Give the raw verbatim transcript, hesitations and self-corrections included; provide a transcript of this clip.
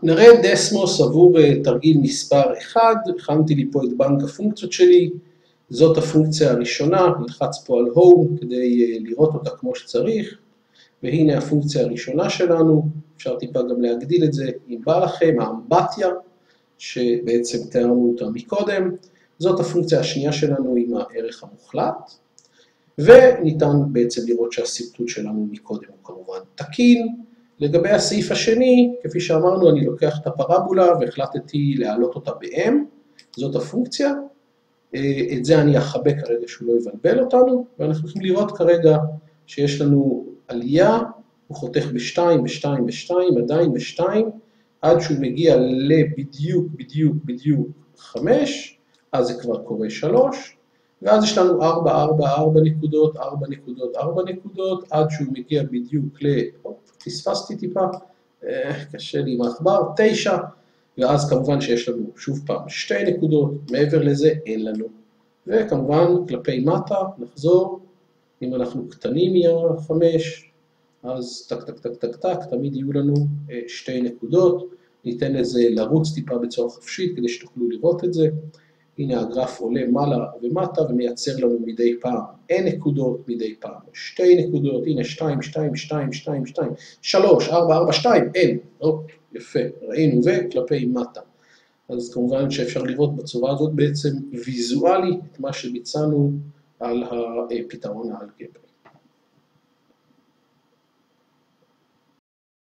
נראה דסמוס עבור תרגיל מספר אחד, הכנתי לי פה את בנק הפונקציות שלי, זאת הפונקציה הראשונה, נלחץ פה על Home כדי לראות אותה כמו שצריך, והנה הפונקציה הראשונה שלנו, אפשר טיפה גם להגדיל את זה אם בא לכם, האמבטיה, שבעצם תיארנו אותה מקודם, זאת הפונקציה השנייה שלנו עם הערך המוחלט, וניתן בעצם לראות שהסרטוט שלנו מקודם הוא כמובן תקין. לגבי הסעיף השני, כפי שאמרנו, אני לוקח את הפרבולה והחלטתי להעלות אותה ב-M, זאת הפונקציה, את זה אני אחבא כרגע שהוא לא יבלבל אותנו, ואנחנו יכולים לראות כרגע שיש לנו עלייה, הוא חותך ב-שתיים, ב-שתיים, ב-שתיים, עדיין ב-שתיים, עד שהוא מגיע לבדיוק, בדיוק, בדיוק חמש, אז זה כבר קורה שלוש, ואז יש לנו ארבע, ארבע, ארבע נקודות, ארבע נקודות, ארבע נקודות, עד שהוא מגיע בדיוק ל... פספסתי טיפה, קשה לי עם העכבר, תשע, ואז כמובן שיש לנו שוב פעם שתי נקודות, מעבר לזה אין לנו. וכמובן כלפי מטה נחזור, אם אנחנו קטנים מה-חמש, אז טק טק טק טק טק, תמיד יהיו לנו שתי נקודות, ניתן לזה לרוץ טיפה בצורה חופשית כדי שתוכלו לראות את זה. הנה הגרף עולה מעלה ומטה ומייצר לנו מדי פעם n נקודות, מדי פעם שתי נקודות, הנה שתיים, שתיים, שתיים, שתיים, שתיים, שלוש, ארבע, ארבע, שתיים, n, אופ, יפה, ראינו, וכלפי מטה. אז כמובן שאפשר לראות בצורה הזאת בעצם ויזואלית את מה שביצענו על הפתרון האלגברי.